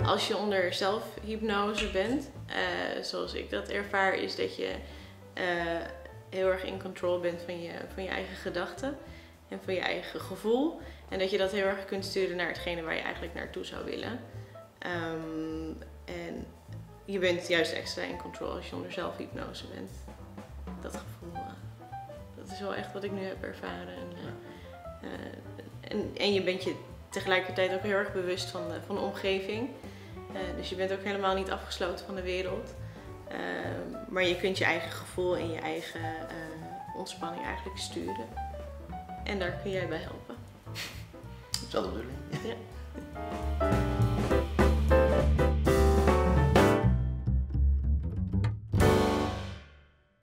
als je onder zelfhypnose bent, zoals ik dat ervaar, is dat je heel erg in control bent van je eigen gedachten en van je eigen gevoel. En dat je dat heel erg kunt sturen naar hetgene waar je eigenlijk naartoe zou willen. En je bent juist extra in control als je onder zelfhypnose bent. Dat gevoel, dat is wel echt wat ik nu heb ervaren. En je bent je tegelijkertijd ook heel erg bewust van de omgeving. Dus je bent ook helemaal niet afgesloten van de wereld. Maar je kunt je eigen gevoel en je eigen ontspanning eigenlijk sturen. En daar kun jij bij helpen. Dat is wel de bedoeling. Ja.